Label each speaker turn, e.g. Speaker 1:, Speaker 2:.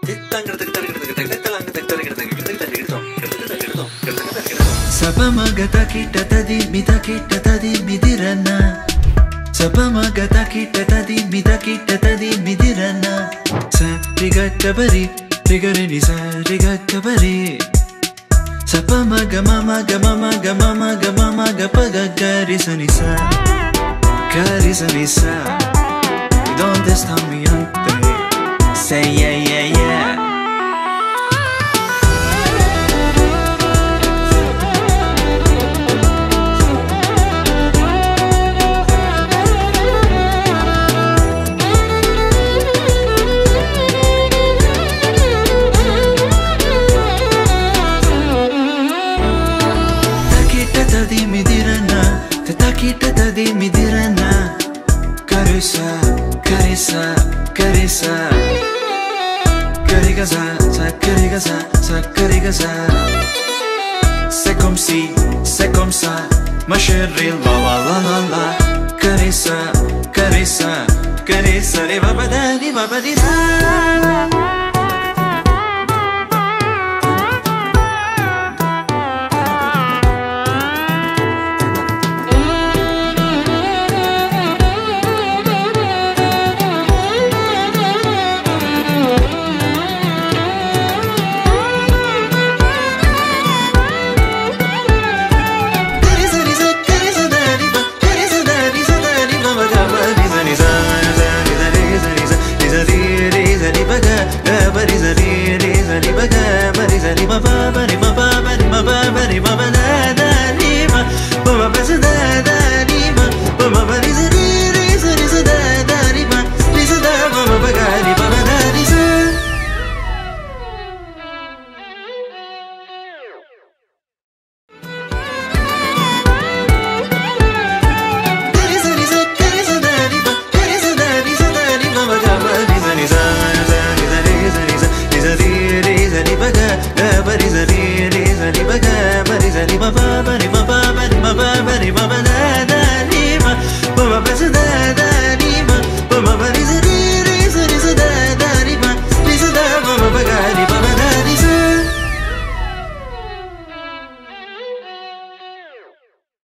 Speaker 1: Sapamagata kita tadi midirana. Sapamagata kita tadi midirana. Sa rigata bari, rigarini sa rigata bari. Sapamaga mama ga mama ga mama ga mama ga paga garisanisa, garisanisa. Donde está mi ante? Say yeah yeah yeah. Kita tadi midirana. Carissa, carissa, carissa. Carigasa, sa carigasa, sa carigasa. C'est comme ça, ma chérie, la la la la la. Carissa, carissa, carissa, li va badani, va badina.